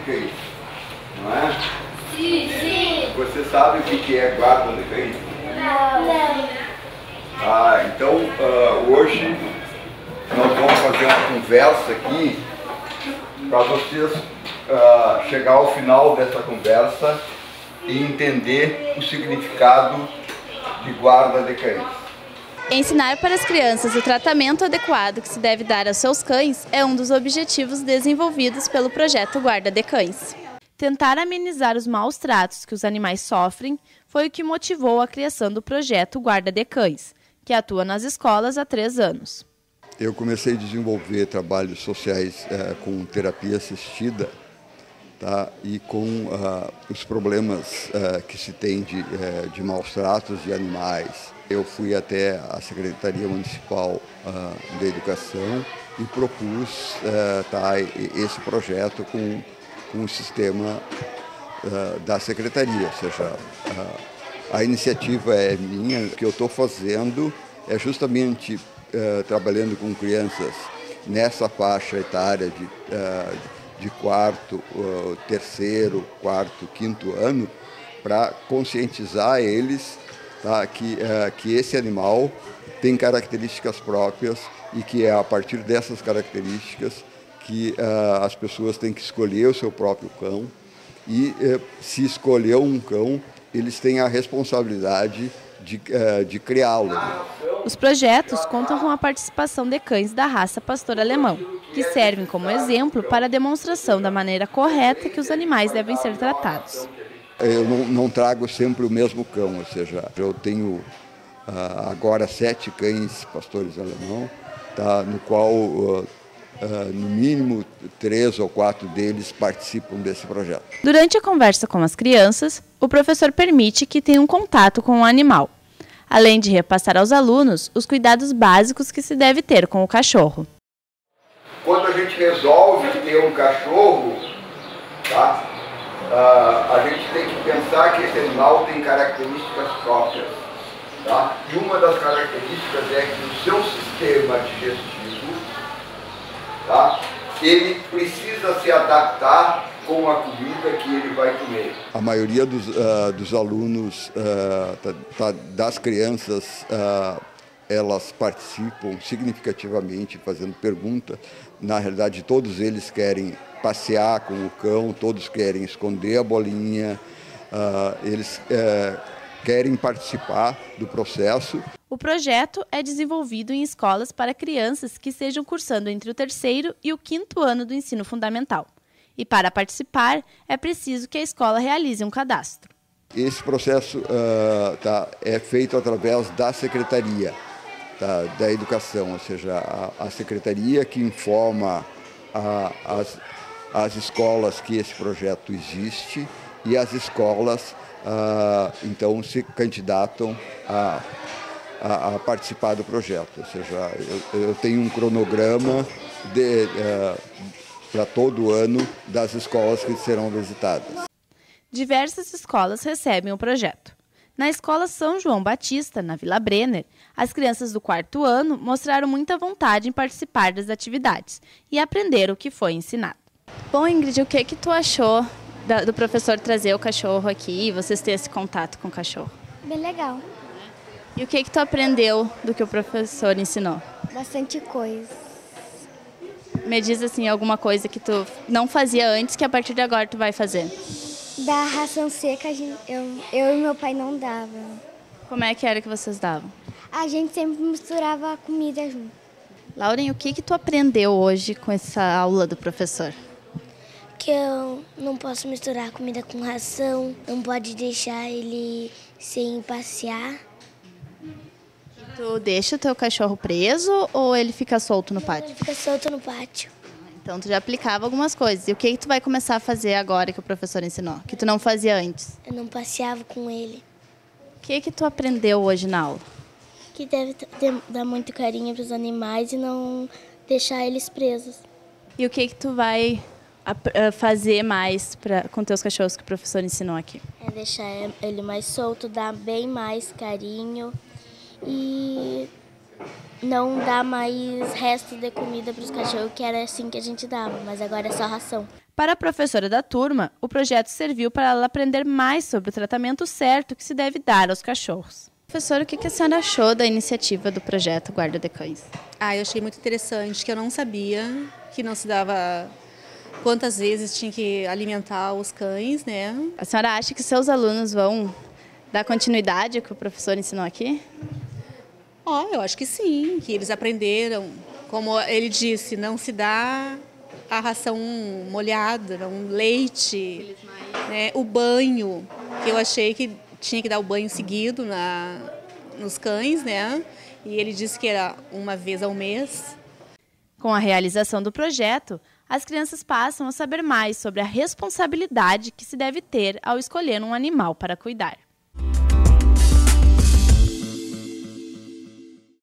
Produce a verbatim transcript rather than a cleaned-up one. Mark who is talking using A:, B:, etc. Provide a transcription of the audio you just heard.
A: de cães, não é?
B: Sim, sim.
A: Você sabe o que é guarda de cães?
B: Não. Não.
A: Ah, então uh, hoje nós vamos fazer uma conversa aqui para vocês uh, chegar ao final dessa conversa e entender o significado de guarda de cães.
C: Ensinar para as crianças o tratamento adequado que se deve dar aos seus cães é um dos objetivos desenvolvidos pelo projeto Guarda de Cães. Tentar amenizar os maus tratos que os animais sofrem foi o que motivou a criação do projeto Guarda de Cães, que atua nas escolas há três anos.
A: Eu comecei a desenvolver trabalhos sociais é, com terapia assistida, tá? E com uh, os problemas uh, que se tem de, uh, de maus tratos de animais. Eu fui até a Secretaria Municipal uh, de Educação e propus uh, tá, esse projeto com, com o sistema uh, da Secretaria. Ou seja, uh, a iniciativa é minha, o que eu estou fazendo é justamente uh, trabalhando com crianças nessa faixa etária de, uh, de quarto, uh, terceiro, quarto, quinto ano, para conscientizar eles, tá, que, uh, que esse animal tem características próprias e que é a partir dessas características que uh, as pessoas têm que escolher o seu próprio cão e uh, se escolher um cão, eles têm a responsabilidade de, uh, de criá-lo.
C: Os projetos contam com a participação de cães da raça pastor alemão, que servem como exemplo para a demonstração da maneira correta que os animais devem ser tratados.
A: Eu não, não trago sempre o mesmo cão, ou seja, eu tenho uh, agora sete cães pastores alemão, tá, no qual uh, uh, no mínimo três ou quatro deles participam desse projeto.
C: Durante a conversa com as crianças, o professor permite que tenham contato com o animal, além de repassar aos alunos os cuidados básicos que se deve ter com o cachorro.
A: Quando a gente resolve ter um cachorro, tá? Uh, a gente tem que pensar que esse animal tem características próprias, tá? E uma das características é que o seu sistema digestivo, tá, ele precisa se adaptar com a comida que ele vai comer. A maioria dos, uh, dos alunos, uh, tá, tá, das crianças, uh, elas participam significativamente fazendo perguntas. Na realidade, todos eles querem passear com o cão, todos querem esconder a bolinha, uh, eles uh, querem participar do processo.
C: O projeto é desenvolvido em escolas para crianças que estejam cursando entre o terceiro e o quinto ano do ensino fundamental. E para participar, é preciso que a escola realize um cadastro.
A: Esse processo uh, tá, é feito através da Secretaria tá, da Educação, ou seja, a, a Secretaria que informa a, as as escolas que esse projeto existe e as escolas, ah, então, se candidatam a, a, a participar do projeto. Ou seja, eu, eu tenho um cronograma ah, para todo ano das escolas que serão visitadas.
C: Diversas escolas recebem o projeto. Na Escola São João Batista, na Vila Brenner, as crianças do quarto ano mostraram muita vontade em participar das atividades e aprender o que foi ensinado. Bom, Ingrid, o que que tu achou do professor trazer o cachorro aqui e vocês terem esse contato com o cachorro?
B: Bem legal.
C: E o que que tu aprendeu do que o professor ensinou?
B: Bastante coisa.
C: Me diz assim, alguma coisa que tu não fazia antes que a partir de agora tu vai fazer.
B: Da ração seca, a gente, eu, eu e meu pai não dava.
C: Como é que era que vocês davam?
B: A gente sempre misturava a comida junto.
C: Lauren, o que que tu aprendeu hoje com essa aula do professor?
B: Que eu não posso misturar comida com ração, não pode deixar ele sem passear.
C: Tu deixa o teu cachorro preso ou ele fica solto no pátio?
B: Ele fica solto no pátio.
C: Então tu já aplicava algumas coisas. E o que que tu vai começar a fazer agora que o professor ensinou, que tu não fazia antes?
B: Eu não passeava com ele.
C: O que que tu aprendeu hoje na aula?
B: Que deve ter, dar muito carinho para os animais e não deixar eles presos.
C: E o que que tu vai fazer mais pra, com teus cachorros que o professor ensinou aqui?
B: É deixar ele mais solto, dar bem mais carinho e não dar mais resto de comida para os cachorros, que era assim que a gente dava, mas agora é só ração.
C: Para a professora da turma, o projeto serviu para ela aprender mais sobre o tratamento certo que se deve dar aos cachorros. Professora, o que a senhora achou da iniciativa do projeto Guarda de Cães?
D: Ah, eu achei muito interessante, que eu não sabia que não se dava quantas vezes tinha que alimentar os cães, né?
C: A senhora acha que seus alunos vão dar continuidade ao que o professor ensinou aqui?
D: Ó, oh, eu acho que sim, que eles aprenderam. Como ele disse, não se dá a ração molhada, não, leite, né, o banho, que eu achei que tinha que dar o banho seguido na, nos cães, né? E ele disse que era uma vez ao mês.
C: Com a realização do projeto, as crianças passam a saber mais sobre a responsabilidade que se deve ter ao escolher um animal para cuidar.